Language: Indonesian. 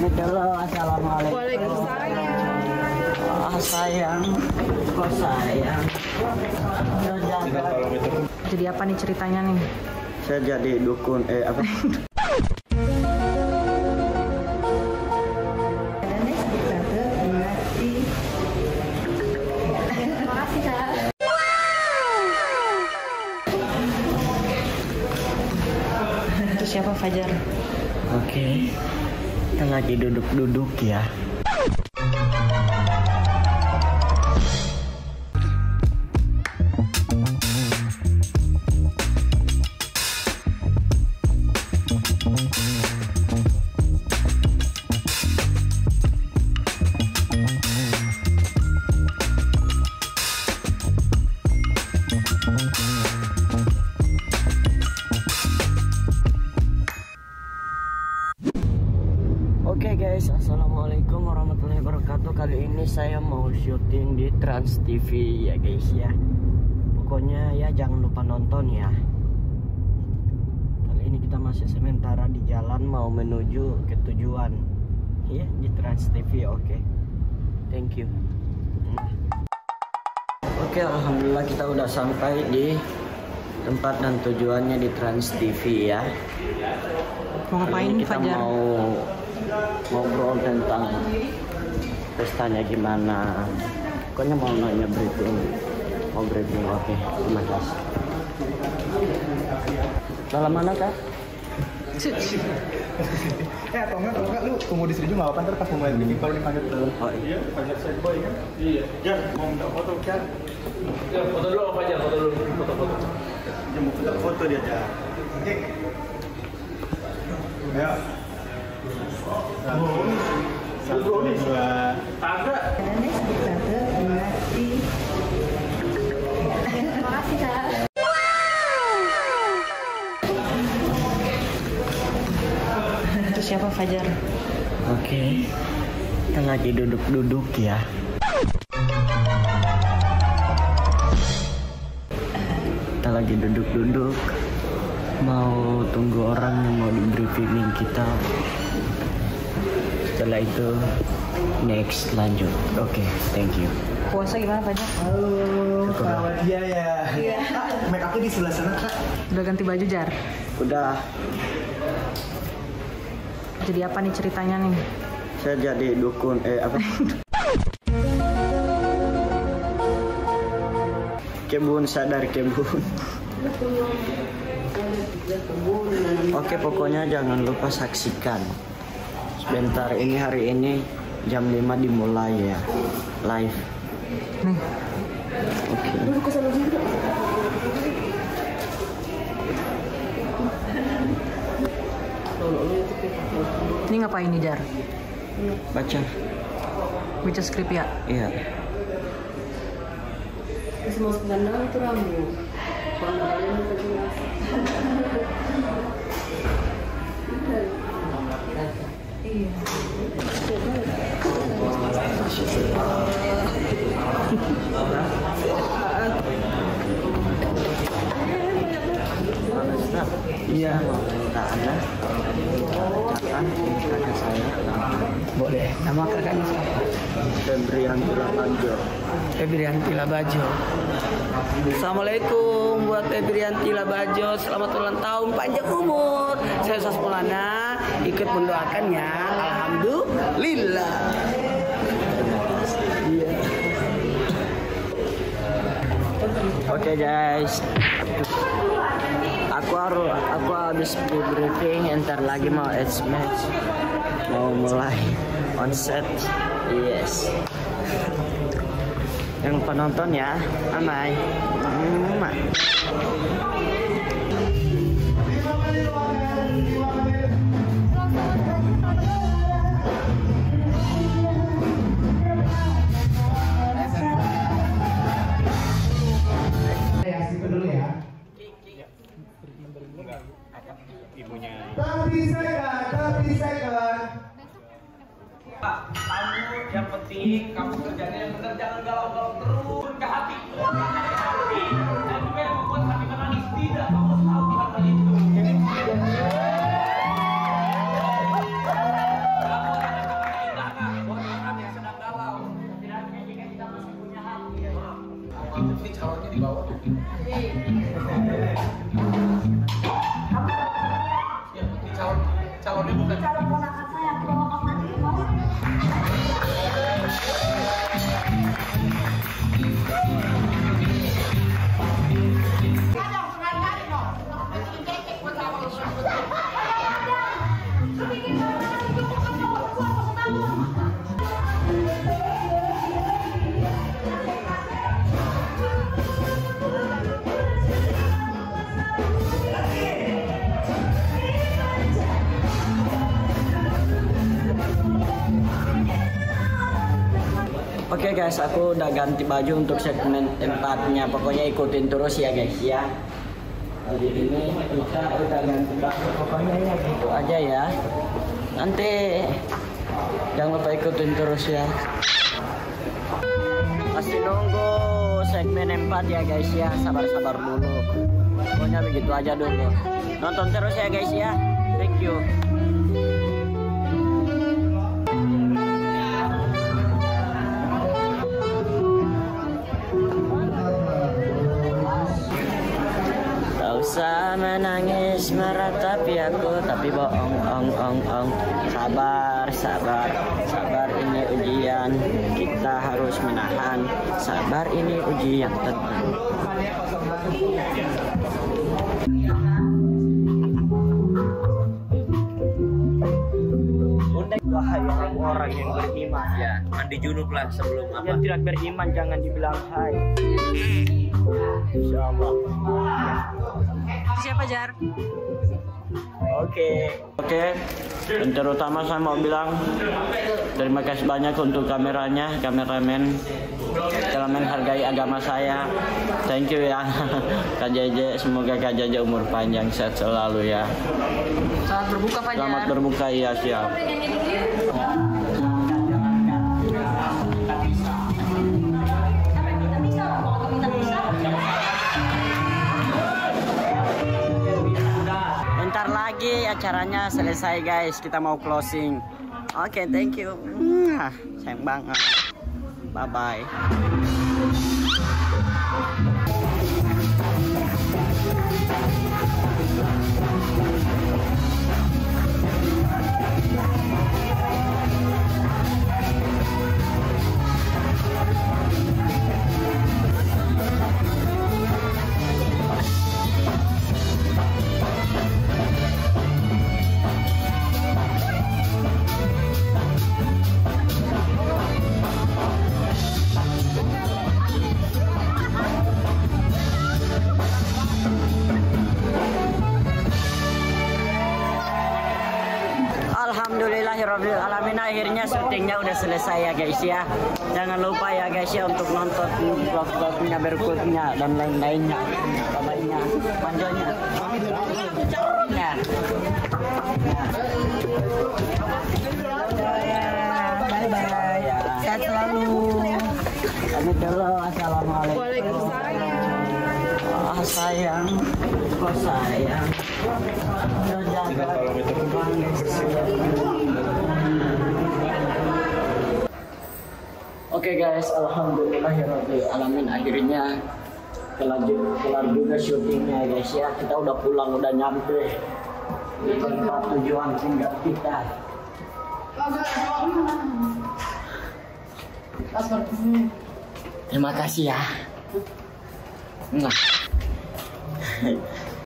pamit dulu. Assalamualaikum. Waalaikumsalam. Sayang, kok sayang. Jadi apa nih ceritanya nih? Saya jadi dukun apa? Makasih Kak. Itu siapa Fajar? Oke, kita lagi duduk-duduk ya. Oke guys, assalamualaikum warahmatullahi wabarakatuh. Kali ini saya mau syuting di Trans TV ya guys ya. Pokoknya ya jangan lupa nonton ya. Kali ini kita masih sementara di jalan mau menuju ke tujuan ya di Trans TV. Oke, thank you. Oke, alhamdulillah kita udah sampai di tempat dan tujuannya di Trans TV ya. Mau ngapain Kita Fajar? mau ngobrol tentang pestanya gimana. Pokoknya mau nanya briefing. Mau briefing, oke. Terima kasih. Dalam mana Kak? Atau enggak lu tunggu di sini juga nggak apa-apa, ntar pas mau main briefing baru dipanggil dulu. Oh iya. Panggil saya boy kan? Iya. Jan, mau minta foto kan? Ya, foto dulu apa aja? Foto dulu, foto-foto. Dia mau foto dia aja. Oke. Ayo. Satu, dua. Ada. Makasih Kak. Itu siapa Fajar? Oke. Kita lagi duduk-duduk ya. Kita lagi duduk-duduk. Mau tunggu orang yang mau di briefing kita. Setelah itu next lanjut. Oke, thank you. Puasa gimana Fajar? Halo, Kak dia ya. Iya. Kak, make up di sebelah sana Kak. Udah ganti baju Jar? Udah, Jadi apa nih ceritanya nih? saya jadi dukun apa? Kebun, sadar kebun. Oke, pokoknya jangan lupa saksikan. Sebentar ini, hari ini jam 5 dimulai ya, live. Nih, Oke. ini ngapain nih Jar? Baca. Baca skrip ya? Iya. Semua sebenarnya itu rambut. Iya. Minta Anda. Katakan kakak saya. Boleh. Nama kakaknya siapa? Febrian Labajo. Febrianti Labajo. Assalamualaikum buat Febrianti Labajo. Selamat ulang tahun, panjang umur. Saya Ustaz Maulana ikut mendoakannya. Alhamdulillah. Iya. Oke guys. Aku habis briefing, entar lagi mau edge match. Mau mulai on set. Yes. Yang penonton ya, amai. Dulu ya. Ibunya. Tapi saya Kamu yang penting kamu kerjanya yang benar, jangan galau-galau terus ke hati. Dan juga yang membuat hati menangis tidak, kamu harus tahu hal itu. Kamu akan Oke guys, aku udah ganti baju untuk segmen 4-nya. Pokoknya ikutin terus ya guys ya. Jadi ini kita udah ganti baju. Pokoknya ya gitu aja ya. Nanti jangan lupa ikutin terus ya. Masih nunggu segmen 4 ya guys ya. Sabar-sabar dulu. Pokoknya begitu aja dulu. Nonton terus ya guys ya. Thank you. Usah menangis meratapi aku, tapi bohong. Sabar ini ujian, kita harus menahan. Sabar ini ujian tenang. Wahai orang yang beriman ya, mandi junub lah sebelum apa? Yang tidak beriman jangan dibilang hai. Insyaallah. Siapa Jar? Oke. Dan terutama saya mau bilang terima kasih banyak untuk kameramen telah menghargai agama saya. Thank you ya Kak Jeje, semoga Kak Jeje umur panjang sehat selalu ya. Selamat berbuka Pak Jar. Selamat berbuka ya, siap. Bentar lagi acaranya selesai guys, kita mau closing. Oke, thank you. Sayang banget. Bye bye. Alhamdulillahirobbilalamin, akhirnya syutingnya udah selesai ya guys ya. Jangan lupa ya guys ya untuk nonton vlog-vlognya berikutnya dan lain-lainnya, kabarnya, panjangnya. Bye-bye. Sehat selalu. Pamit dulu. Assalamualaikum. Waalaikumsalam. Sayang, kok sayang. Oke guys, alhamdulillahirobbilalamin, akhirnya kelar juga syutingnya guys ya. Kita udah pulang, udah nyampe di tempat tujuan tinggal kita. Terima kasih ya.